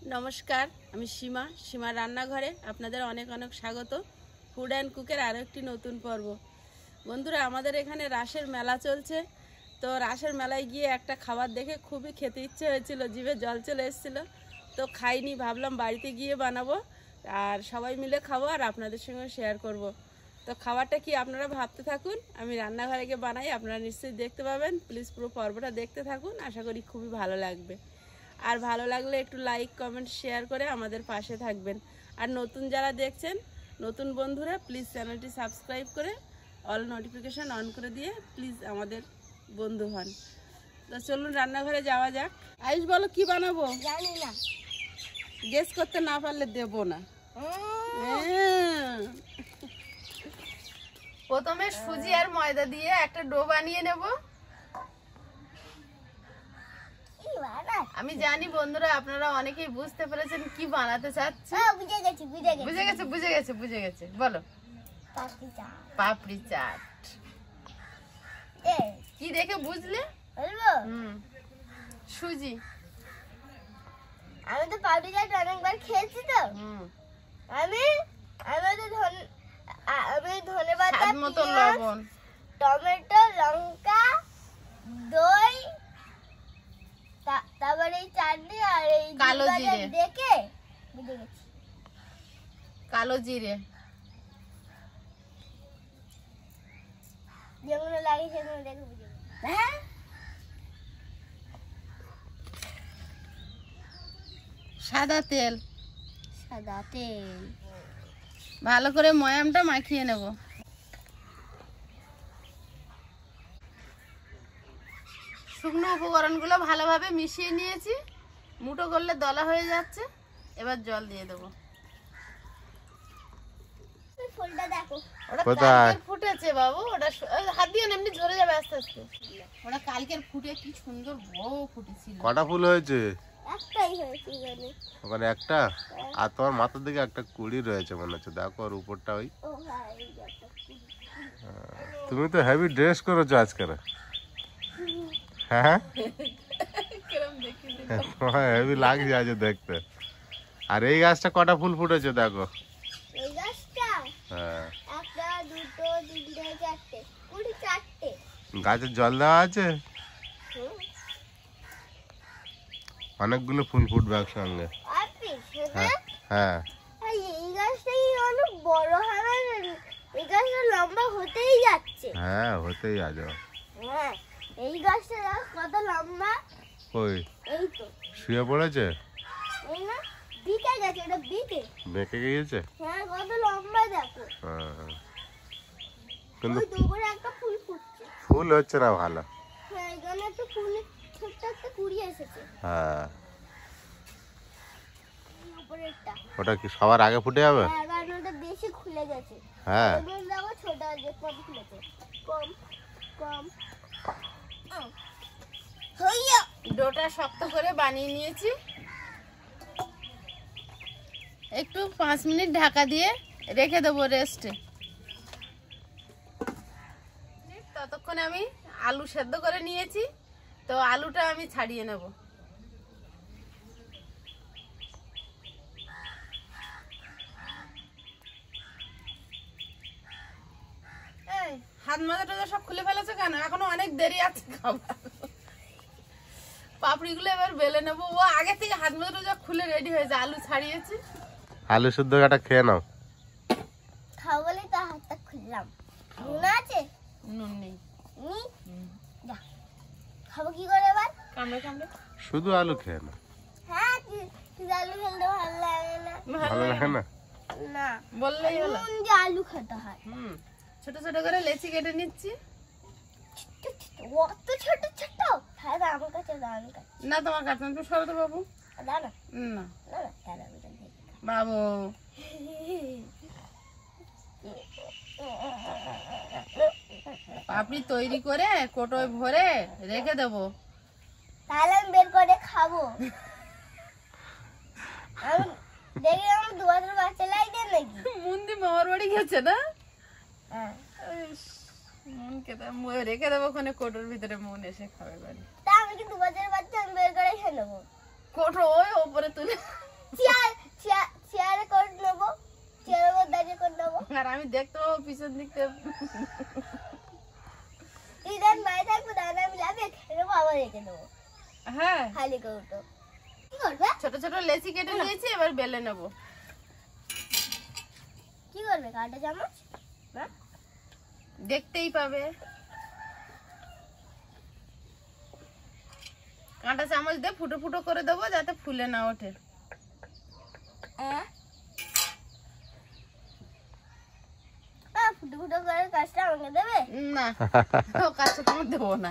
নমস্কার, আমি সীমা রান্নাঘরে আপনাদের অনেক অনেক স্বাগত। ফুড অ্যান্ড কুকের আরও একটি নতুন পর্ব। বন্ধুরা, আমাদের এখানে রাসের মেলা চলছে। তো রাসের মেলায় গিয়ে একটা খাবার দেখে খুবই খেতে ইচ্ছে হয়েছিল, জিভে জল চলে এসেছিলো। তো খাইনি, ভাবলাম বাড়িতে গিয়ে বানাবো আর সবাই মিলে খাবো আর আপনাদের সঙ্গে শেয়ার করব। তো খাবারটা কি আপনারা ভাবতে থাকুন, আমি রান্নাঘরে গিয়ে বানাই, আপনারা নিশ্চয়ই দেখতে পাবেন। প্লিজ পুরো পর্বটা দেখতে থাকুন, আশা করি খুবই ভালো লাগবে। আর ভালো লাগলে একটু লাইক কমেন্ট শেয়ার করে আমাদের পাশে থাকবেন। আর নতুন যারা দেখছেন, নতুন বন্ধুরা, প্লিজ চ্যানেলটি সাবস্ক্রাইব করে অল নোটিফিকেশান অন করে দিয়ে প্লিজ আমাদের বন্ধু হন। তো চলুন রান্নাঘরে যাওয়া যাক। আয়ুষ, বলো কি বানাবো? জানি না, গেস করতে না পারলে দেবো না। প্রথমে সুজি আর ময়দা দিয়ে একটা ডো বানিয়ে নেব। আমি জানি বন্ধুরা, আপনারা অনেকেই বুঝতে পেরেছেন কি বানাতে চাচ্ছি। বুঝে গেছে। বলো। পাপড়ি চাট। কি দেখে বুঝলে? সুজি। আমি তো পাপড়ি চাট অনেকবার খেয়েছি তো। আমি ধনে পাতা, লবণ, টমেটো, লঙ্কা, দই, তারপরে এই চাটনি আর এই কালো জিরে দেখে বুঝে গেছি। কালো জিরে যেগুলো লাগে সেগুলো দেখে বুঝে গেছি। হ্যাঁ, সাদা তেল ভালো করে ময়ামটা মাখিয়ে নেব। শুকনো উপকরণগুলো ভালোভাবে মিশিয়ে নিয়েছি, মুঠো করলে দলা হয়ে যাচ্ছে। এবার জল দিয়ে দেবো। ফুলটা দেখো, ওটা কালকের ফুটেছে বাবু। ওটা হাত দিয়ে এমনি ঝরে যাবে আস্তে আস্তে। ওটা কালকের ফুটে কি সুন্দর বড় ফুটেছিল। কটা ফুল হয়েছে? একটাই হয়েছে জানি। ওখানে একটা, আর তোমার মাথার দিকে একটা কুড়ি রয়েছে মনে হচ্ছে। দেখো ওর উপরটা ওই। ও ভাই, একটা ফুল। তুমি তো হেভি ড্রেস করেছো আজকে। হ্যাঁ, হেভি লাগছে আজ দেখতে। আর এই গাছটা কটা ফুল ফুটেছে দেখো। এই গাছটা হ্যাঁ, একটা, দুটো, তিনটে, চারটে, পুরো চারটে। গাছে জল দেওয়া আছে, অনেকগুলো ফুল ফুটবে একসঙ্গে। হ্যাঁ হ্যাঁ, এই গাছটাই অনেক বড় হবে। এই গাছটা লম্বা হতেই যাচ্ছে। হ্যাঁ হতেই আছে। হ্যাঁ, এই গাছটা কত লম্বা। ওই এই তো শুয়ে পড়েছে, এই না বিকে গেছে, এটা বিকে বেঁকে গিয়েছে। হ্যাঁ, কত লম্বা দেখো। হ্যাঁ, কিন্তু ওই দুপুরে একটা ফুল ফুটছে। ফুল হচ্ছে না ভালো। হ্যাঁ, এখানে একটা ফুল, ছোট্ট একটা কুড়ি এসেছে। হ্যাঁ, উপরেরটা। ওটা কি সবার আগে ফুটে যাবে? হ্যাঁ, কারণ ওটা বেশি খুলে গেছে। হ্যাঁ, এবার দেখো ছোট আছে, কম খুলেছে। কম কম। হইয়া ডোটা শক্ত করে বানিয়ে নিয়েছি। একটু 5 মিনিট ঢাকা দিয়ে রেখে দেবো রেস্টে। ততক্ষণে আমি আলু সেদ্ধ করে নিয়েছি, তো আলুটা আমি ছাড়িয়ে নেব। হাত মাজা টাজা সব খুলে ফেলেছে কেন? এখনো অনেক দেরি আছে খাবার। পাপড়িগুলো এবার বেলে নেবো। ও আগে থেকে হাত মাজা টাজা খুলে রেডি হয়েছে। আলু ছাড়িয়েছি। আলু শুদ্ধ কাটা খেয়ে নাও। খাও বলেই তো হাতটা খুললাম। নুন আছে? নুন নেই। যা, খাবো কি করে এবার? কামড়ে কামড়ে শুধু আলু খেয়ে নাও। হ্যাঁ, আলু খেতে ভালো লাগে না। ভালো লাগে না? না, বললেই হলো। নুন দিয়ে আলু খেতে হয়। ছোট ছোট করে লেচি কেটে নিচ্ছি। অত ছোট ছোট? হ্যাঁ, আমার কাছে দাও। না, তোমার কাছে তুমি সরো তো বাবু। দাও না। না না না, দাও বাবু। পাপড়ি তৈরি করে কোটোয় ভরে রেখে দেবো। তাহলে আমি বের করে খাবো। আমি দেখি আমার 2 বছর বাচ্চা লাগবে নাকি। মুন্দি মামার বাড়ি গেছে না? হ্যাঁ, মন খেতে রেখে দেবো ওখানে কোটোর ভিতরে, মন এসে খাবে বাড়ি। তা আমি কি 2 বছরের বাচ্চা আমি বের করে খেয়ে নেবো? কোটো ওই ওপরে তুলে চেয়ারে করে নেবো, চেয়ারের উপর দাঁড়িয়ে করে নেবো। আর আমি দেখতে পাবো পিছন দিক থেকে। তুই দেন বাইরে থাকবো, দাদা আমি লাফিয়ে খেয়ে নেবো, আবার রেখে দেবো হ্যাঁ, খালি কৌটো। কি করবে? ছোট ছোট লেচি কেটে নিয়েছি, এবার বেলে নেবো। কি করবে? কাঁটা চামচ? হ্যাঁ? দেখতেই পাবে। কাঁটা চামচ দিয়ে ফুটো ফুটো করে দেবো যাতে ফুলে না ওঠে। ফুটো ফুটো করে কাজটা আমাকে দেবে? না, ও কাজটা তোমার দেবো না।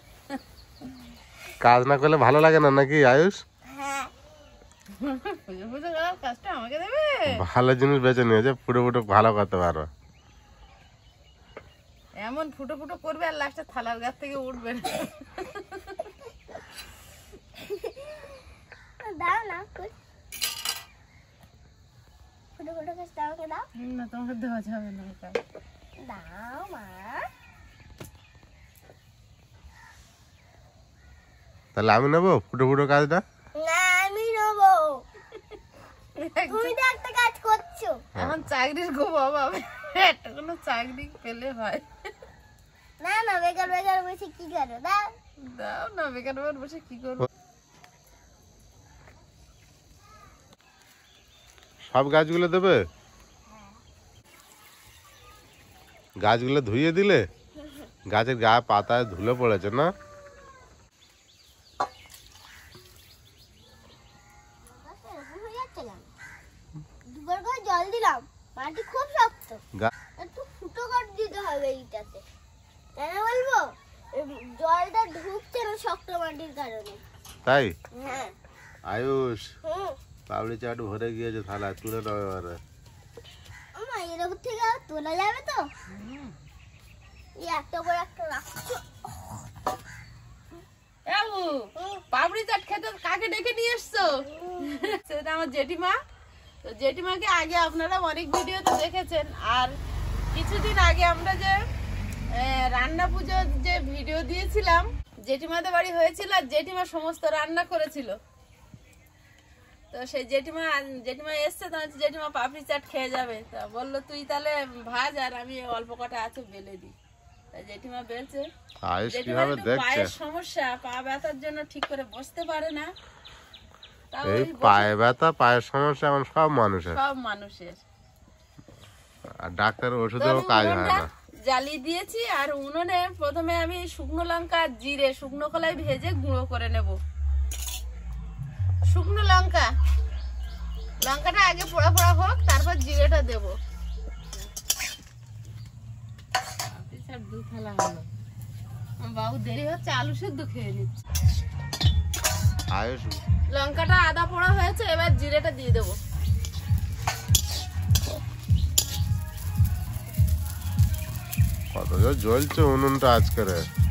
কাজ না করলে ভালো লাগে না নাকি আয়ুষ? হ্যাঁ। ফুটো ফুটো করার কাজটা আমাকে দেবে? ভালো জিনিস বেছে নিয়েছে, ফুটো ফুটো ভালো করতে পারো। এমন ফুটো ফুটো করবে আর লাস্টে থালার গাছ থেকে উঠবে না। দাও না, ফুটো ফুটো কাজটা আমাকে দাও। না, তোমাকে দেওয়া যাবে না ওটা। দাও মা। তাহলে আমি নেবো ফুটো ফুটো কাজটা? না, আমি নেবো। তুমি তো একটা কাজ করছো। এখন চাকরির খুব অভাব, একটা কোনো চাকরি পেলে হয়। না না, বেকার বেকার বসে কি করো? দাও। দাও না, বেকার বেকার বসে কি করবো? সব গাছগুলো দেবে? গাছগুলো ধুইয়ে দিলে? গাছের গায়ে পাতায় ধুলো পড়েছে না? দুবার করে জল দিলাম, মাটি খুব শক্ত, গা- একটু ফুটো করে দিতে হবে এইটাতে। কেন বলবো? জলটা ঢুকছে না শক্ত মাটির কারণে। তাই? হ্যাঁ। আয়ুষ, হুম। পাবলি চাট ভরে গিয়েছে, থালা তুলে নাও এবারে। আমা এর উপর থেকে আর তোলা যাবে তো? এই একটা পর একটা রাখছো। বাবু, পাপড়ি চাট খেতে কাকে ডেকে নিয়ে এসছো? সেটা আমার জেঠিমা। তো জেঠিমাকে আগে আপনারা অনেক ভিডিওতে দেখেছেন, আর কিছুদিন আগে আমরা যে রান্না পুজোর যে ভিডিও দিয়েছিলাম, জেঠিমাদের বাড়ি হয়েছিল আর জেঠিমা সমস্ত রান্না করেছিল। তো সেই জেঠিমা এসছে, তো জেঠিমা পাপড়ি চাট খেয়ে যাবে। তা বললো তুই তাহলে ভাজ, আর আমি অল্প কটা আছে বেলে দিই। তাই জেঠিমা বেলছে। আয়ুষ জেঠিমার কিভাবে একটু দেখছে? পায়ের সমস্যা, পা ব্যথার জন্য ঠিক করে বসতে পারে না। তাও এই ওই পায়ে ব্যথা, পায়ের সমস্যা এমন সব মানুষের, সব মানুষের। আর ডাক্তারের তো ওষুধেও আমি কাজ হয় উনুনটা না। জ্বালিয়ে দিয়েছি, আর উনুনে প্রথমে আমি শুকনো লঙ্কা আর জিরে শুকনো কলাই ভেজে গুঁড়ো করে নেব। শুকনো লঙ্কাটা আগে পোড়া পোড়া হোক, তারপর জিরেটা দেবো। দু থালা হলো। বাবু দেরি হচ্ছে, আলু সেদ্ধ খেয়ে নিচ্ছে। আয়ুষ, লঙ্কাটা আদা পোড়া হয়েছে, এবার জিরেটা দিয়ে দেবো। কত জোর জ্বলছে উনুনটা আজকের।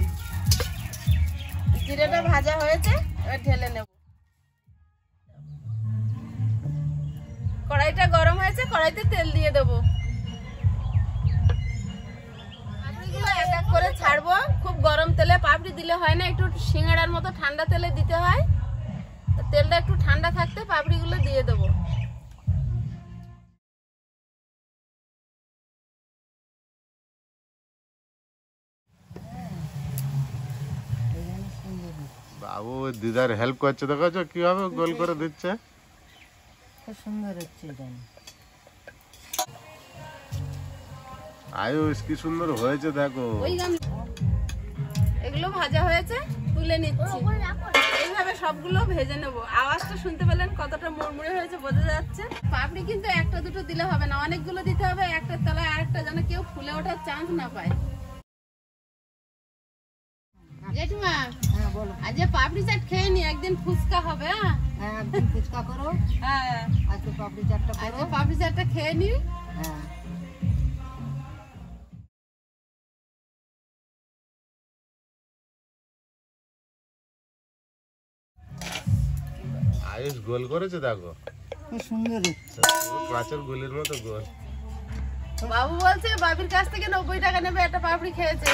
জিরেটা ভাজা হয়েছে, এবার ঢেলে নেব। কড়াইটা গরম হয়েছে, কড়াইতে তেল দিয়ে দেবো। পাপড়িগুলো এক এক করে ছাড়বো। খুব গরম তেলে পাপড়ি দিলে হয় না, একটু সিঙ্গাড়ার মতো ঠান্ডা তেলে দিতে হয়। তো তেলটা একটু ঠান্ডা থাকতে পাপড়িগুলো দিয়ে দেবো। বাবু দিদার হেল্প করছে, দেখেছো কিভাবে গোল করে দিচ্ছে? খুব সুন্দর হচ্ছে এটা। আয়ুষ কি সুন্দর হয়েছে দেখো। এগুলো ভাজা হয়েছে, তুলে নিচ্ছি। এইভাবে সবগুলো ভেজে নেবো। আওয়াজটা শুনতে পেলেন কতটা মুড়মুড়ে হয়েছে, বোঝা যাচ্ছে। পাপড়ি কিন্তু একটা দুটো দিলে হবে না, অনেকগুলো দিতে হবে, একটার তলায় আরেকটা, যেন কেউ ফুলে ওঠার চান্স না পায়। জেঠিমা, আজ পাপড়ি চাট খেয়ে নি, একদিন ফুচকা হবে। হ্যাঁ, একদিন ফুচকা করো, হ্যাঁ, আজকে পাপড়ি চাটটা আজ করো। পাপড়ি চাটটা খেয়ে নি। হ্যাঁ, আয়ুষ গোল করেছে দেখো, খুব সুন্দর হচ্ছে। কাঁচের গোলের মতো গোল। বাবু বলছে বাবির কাছ থেকে 90 টাকা নেবে একটা পাপড়ি খেয়েছে।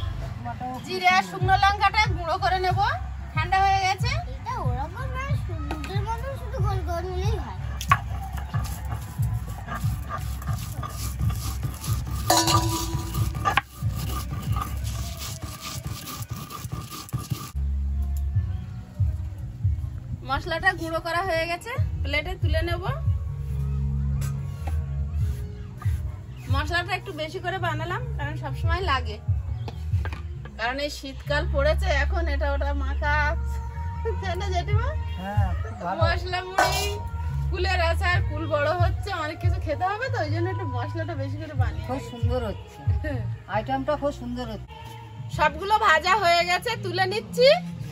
জিরে আর শুকনো লঙ্কাটা গুঁড়ো করে নেব, ঠান্ডা হয়ে গেছে। এটা ওরকম না, সুন্দর মশলাটা গুঁড়ো করা হয়ে গেছে, প্লেটে তুলে নেব। মশলাটা একটু বেশি করে বানালাম, কারণ সবসময় লাগে, কারণ এই শীতকাল পড়েছে এখন, এটা ওটা মাখা না জেঠিমা। হ্যাঁ, খুব ভালো। মশলা মুড়ি, কুলের আচার, কুল বড় হচ্ছে, অনেক কিছু খেতে হবে, তো ওই জন্য একটু মশলাটা বেশি করে বানিয়ে। খুব সুন্দর হচ্ছে, আইটেমটা খুব সুন্দর হচ্ছে। সবগুলো ভাজা হয়ে গেছে, তুলে নিচ্ছি।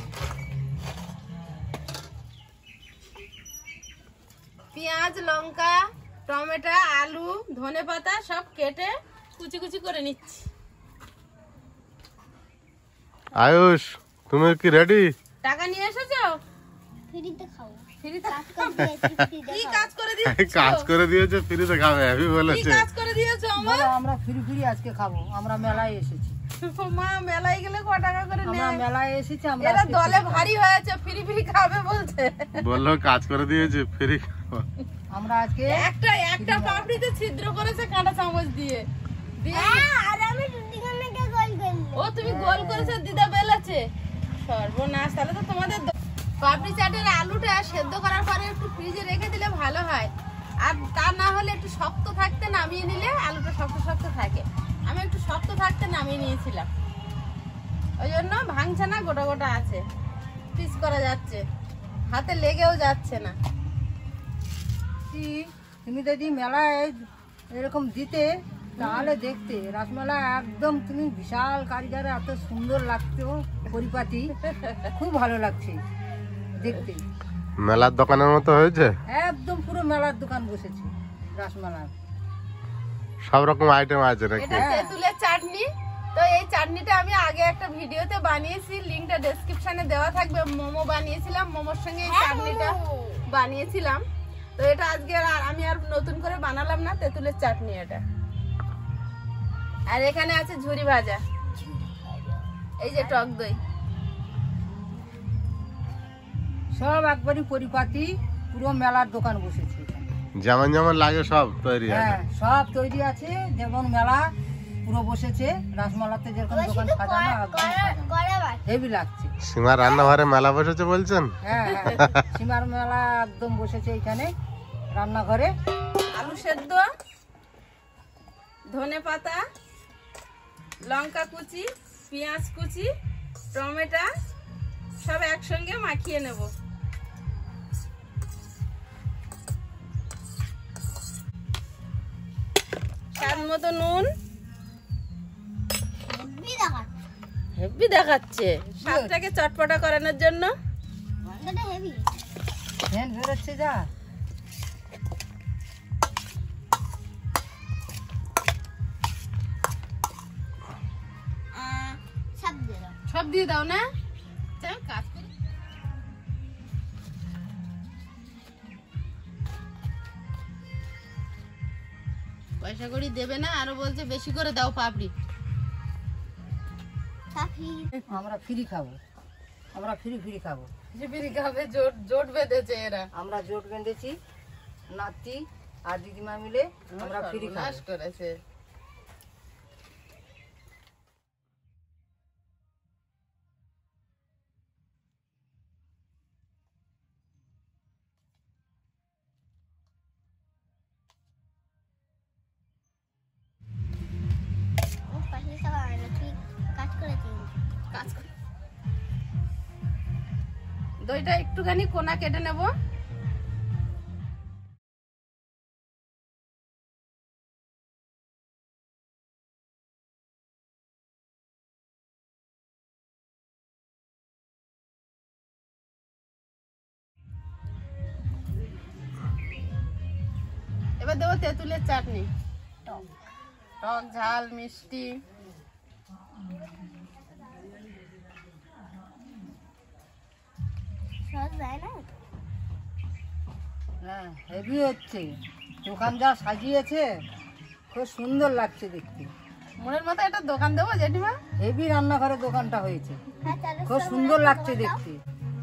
পেঁয়াজ, লঙ্কা, টমেটো, আলু, ধনেপাতা সব কেটে কুচি কুচি করে নিচ্ছি। আয়ুষ, তুমি কি রেডি? টাকা নিয়ে এসেছো? ফ্রিতে খাবো। ফ্রিতে কাজ করে দিয়েছি, ফ্রিতে কি খাবো। কাজ করে দিয়েছো? কাজ করে দিয়েছে, ফ্রিতে খাবে, হ্যাপি কি বলেছে। কাজ করে দিয়েছো আমার? বলো, আমরা ফ্রি ফ্রি আজকে খাবো, আমরা মেলায় এসেছি। মা মেলায় গেলে ক টাকা করে আমরা নেয়? মেলায় এসেছি, আমরা এরা আজকে দলে free ভারী হয়েছে, ফ্রি ফ্রি খাবে বলছে। বললো কাজ করে দিয়েছে, ফ্রি খাবো। আমরা আজকে একটা পাপড়িতে ছিদ্র করেছে কাঁটা চামচ দিয়ে দিয়ে। হ্যাঁ, আর আমি রুটিখানাকে গোল করলাম। ও তুমি গোল করেছো, দিদা বেলেছে। সর্বনাশ, তাহলে তো তোমাদের পাপড়ি চাটের আলুটা সেদ্ধ করার পরে একটু ফ্রিজে রেখে দিলে ভালো হয়, আর তা না হলে একটু শক্ত থাকতে নামিয়ে নিলে আলুটা শক্ত শক্ত থাকে। আমি একটু শক্ত থাকতে নামিয়ে নিয়েছিলাম, ওই জন্য ভাঙছে না, গোটা গোটা আছে, পিস করা যাচ্ছে, হাতে লেগেও যাচ্ছে না। কি, তুমি যদি মেলায় এরকম দিতে তাহলে দেখতে রাসমেলা একদম তুমি বিশাল কারিগরে, এত সুন্দর লাগতো পরিপাটি, খুব ভালো লাগছে দেখতে। মেলার দোকানের মতো হয়েছে, একদম পুরো মেলার দোকান বসেছে রাসমেলার। সব রকম আইটেম আছে নাকি? এটা তেঁতুলের চাটনি। তো এই চাটনিটা আমি আগে একটা ভিডিওতে বানিয়েছি, লিংকটা ডেসক্রিপশনে দেওয়া থাকবে। মোমো বানিয়েছিলাম, মোমোর সঙ্গে এই চাটনিটা বানিয়েছিলাম। তো এটা আজকে আমি আর নতুন করে বানালাম না, তেঁতুলের চাটনি এটা। আর এখানে আছে ঝুরি ভাজা, এই যে টক দই। সব একবারই পরিপাটি, পুরো মেলার দোকান বসেছে এখানে। যেমন যেমন লাগে সব তৈরি আছে। হ্যাঁ, সব তৈরি আছে, যেমন মেলা পুরো বসেছে। রাসমেলাতে যেরকম দোকান সাজানো, একদম করা বাকি। হেভি লাগছে। সীমার রান্নাঘরে মেলা বসেছে বলছেন? হ্যাঁ হ্যাঁ, সীমার মেলা একদম বসেছে এখানে রান্নাঘরে। আলু সেদ্ধ, ধনে পাতা, লঙ্কা কুচি, পেঁয়াজ কুচি, টমেটো সব একসঙ্গে মাখিয়ে নেব। স্বাদ মতো নুন। হেব্বি দেখাচ্ছে। হেভি দেখাচ্ছে, স্বাদটাকে চটপটা করানোর জন্য। গন্ধটা হেভি। ফ্যান বেরোচ্ছে যা। সব দিয়ে দাও। সব দিয়ে দাও না, চল কাজ করি। পয়সা করি দেবে না, আরো বলছে বেশি করে দাও পাপড়ি। সাফি। আমরা ফ্রি খাবো, আমরা ফ্রি ফ্রি খাবো। ফিরি খাবে, জোট বেঁধেছে এরা। আমরা জোট বেঁধেছি, নাতি আর দিদিমা মিলে আমরা ফ্রি খাবো। সর্বনাশ করেছে। ও পাশে সবাই আয়না, তুই কাজ করেছিস। কাজ কর। দইটা একটুখানি কোনা কেটে নেব। এবার দেবো তেঁতুলের চাটনি, টক ঝাল মিষ্টি। সব দেয় না। হ্যাঁ, হেভি হচ্ছে, দোকান যা সাজিয়েছে খুব সুন্দর লাগছে দেখতে। মনের মতো একটা দোকান দেবো জেঠিমা। হেভি রান্নাঘরে দোকানটা হয়েছে, হ্যাঁ, তাহলে খুব সব সুন্দর আমার লাগছে দোকান দাও। দেখতে।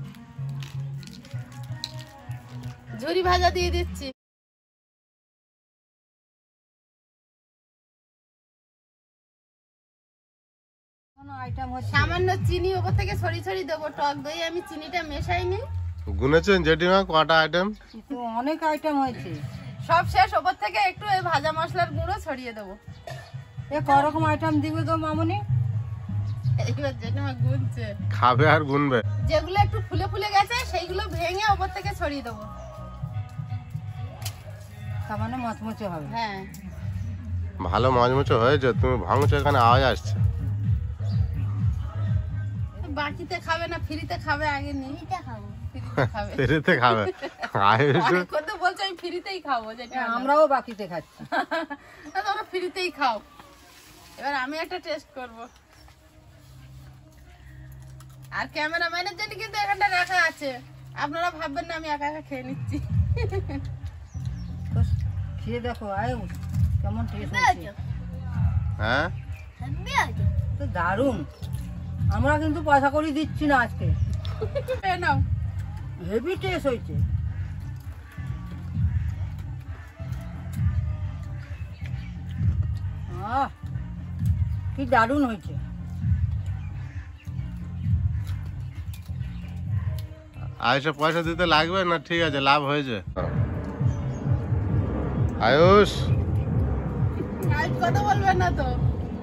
ঝুরি ভাজা দিয়ে দিচ্ছি। আইটেম হচ্ছে সামান্য চিনি ওপর থেকে ছড়িয়ে ছড়িয়ে দেবো, টক দই আমি চিনিটা মেশাইনি, গুনেছেন জেঠিমা কটা আইটেম? তো অনেক আইটেম হয়েছে। সব শেষ, ওপর থেকে একটু এই ভাজা মশলার গুঁড়ো ছড়িয়ে দেবো। এ করকম আইটেম দিবে গো মামনি? এইবার জেঠিমা গুনছে, খাবে আর গুনবে। যেগুলো একটু ফুলে ফুলে গেছে সেইগুলো ভেঙে ওপর থেকে ছড়িয়ে দেবো। তার মানে মচমচে হবে। হ্যাঁ, ভালো মজমুচো হয়েছে, তুমি ভাঙছো এখানে আওয়াজ আসছে। বাকিতে খাবে না ফ্রিতে খাবে? আগে নি এটা খাবো। ফ্রিতে খাবে। ফেরিতে খাবে। আয়ুষ অনেক কথা বলছে আমি ফ্রিতেই খাবো, যেটা আমরাও বাকিতে খাচ্ছি। তোমরা ফ্রিতেই খাও। এবার আমি একটা টেস্ট করব। আর ক্যামেরাম্যানের জন্য কিন্তু এখানটা রাখা আছে, আপনারা ভাববেন না আমি একা একা খেয়ে নিচ্ছি। তো খেয়ে দেখো আয়ুষ কেমন টেস্ট হেব্বি হয়েছে। আছে, হ্যাঁ হেব্বি আছে। তো দারুণ। আমরা কিন্তু পয়সা করি দিচ্ছি না আজকে। খেয়ে নাও। হেভি টেস্ট হয়েছে। আহ, কি দারুণ হয়েছে। আয়ুষে পয়সা দিতে লাগবে না? ঠিক আছে, লাভ হয়েছে। আয়ুষ আজ কথা বলবেন না তো।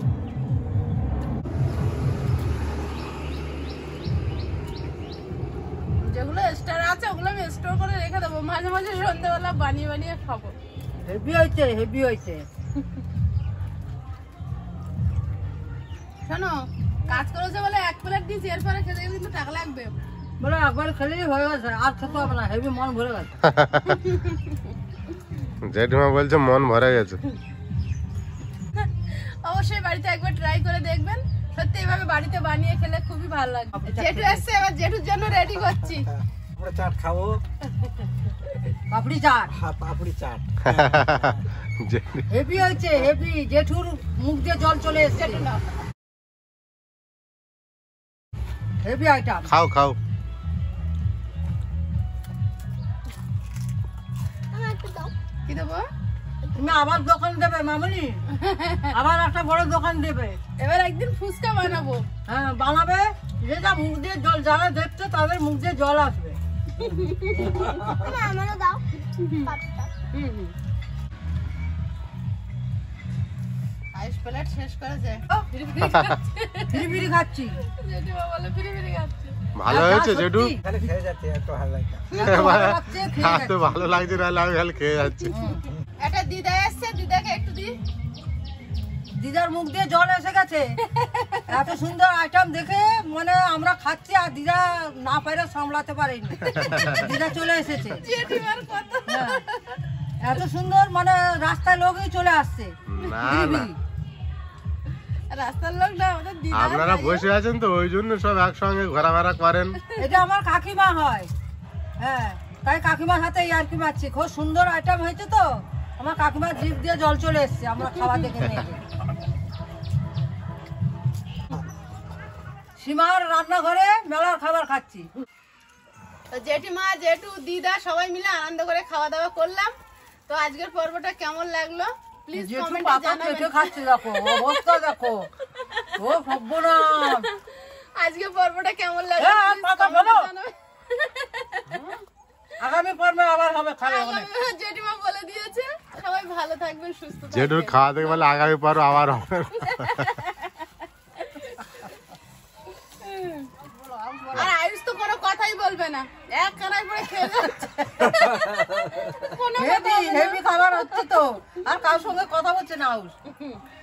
যেগুলো স্টার আছে ওগুলো আমি স্টোর করে রেখে দেবো, মাঝে মাঝে সন্ধ্যেবেলা বানিয়ে বানিয়ে খাবো। হেভি হয়েছে, হেভি হয়েছে। শোনো, কাজ করেছে বলে 1 প্লেট দিয়েছি, এরপরে খেতে গেলে কিন্তু টাকা লাগবে। বলে একবার খেলেই হয়ে গেছে, আর খেতে হবে না। হেভি মন ভরে গেছে। জেঠিমা বলছে মন ভরে গেছে। অবশ্যই বাড়িতে একবার ট্রাই করে দেখবেন, সত্যি এভাবে বাড়িতে বানিয়ে খেলে খুবই ভালো লাগবে। জেঠু এসছে, এবার জেঠুর জন্য রেডি করছি। আমরা চাট খাবো, পাপড়ি চাট পাপড়ি চাট। জেঠি- হেভি হয়েছে, হেভি। জেঠুর মুখ দিয়ে জল চলে এসছে। Heavy item. খাও খাও। আমার একটু দাও। কি দেবো? তুমি আবার দোকান দেবে মামনি? আবার একটা বড় দোকান দেবে? এবার একদিন ফুচকা বানাবো। হ্যাঁ বানাবে। যেটা মুখ দিয়ে জল, যারা দেখছে তাদের মুখ দিয়ে জল আসবে। আমারও দাও পাপটা। আইস প্লেট শেষ করেছে। ফিরি ফিরি খাচ্ছে। ফিরি ফিরি খাচ্ছি। জেঠিমা বলে ফিরি ফিরি খাচ্ছে। ভালো হয়েছে জেঠু? তাহলে খেয়ে যাচ্ছে, এত ভালো লাগে। এত ভালো লাগছে, খেয়ে আর তো যাচ্ছি। ভালো লাগছে না, আমি খালি খেয়ে যাচ্ছি। একটা দিদা এসছে, দিদাকে একটু দি। দিদার মুখ দিয়ে জল এসে গেছে। এত সুন্দর আইটেম দেখে মানে আমরা খাচ্ছি, আর দিদা না পারে সামলাতে পারেনি। দিদা চলে এসেছে। জেঠিমার কথা। হ্যাঁ, এত সুন্দর মানে রাস্তায় লোকই চলে আসছে। না ফিরি না, ফিরি। রাস্তার লোক না, আমাদের দিদা। আপনারা বসে আছেন তো ওই জন্য সব একসঙ্গে ঘোরাফেরা করেন। এটা আমার কাকিমা হয়। হ্যাঁ, তাই কাকিমার হাতে ইয়ার্কি মারছি। খুব সুন্দর আইটেম হয়েছে তো, আমার কাকিমার জিভ দিয়ে জল চলে এসছে আমরা খাওয়া দেখে নিয়ে। সীমার রান্নাঘরে মেলার খাবার খাচ্ছি। তো জেঠিমা, জেঠু, দিদা সবাই মিলে আনন্দ করে খাওয়া দাওয়া করলাম। তো আজকের পর্বটা কেমন লাগলো প্লিজ জেঠু কমেন্টে পাতা জানাবেন। কেটে খাচ্ছে, দেখো অবস্থা দেখো। ও সর্বনাশ। আজকের পর্বটা কেমন লাগলো হ্যাঁ, please পাতা comment এ বলো। জানাবেন। আগামী পর্বে আবার হবে, খাবে অনেক। জেঠিমা বলে দিয়েছে, সবাই ভালো থাকবেন, সুস্থ জেঠুর থাকবেন। খাওয়া থেকে বলে আগামী পর আবার হবে। আর আয়ুষ তো কোনো কথাই বলবে না, এক কানায় পড়ে খেয়ে যাচ্ছে। কোনো কথা হেভি বলবে না। হেভি খাবার হচ্ছে তো, আর কারোর সঙ্গে কথা বলছে না আউশ।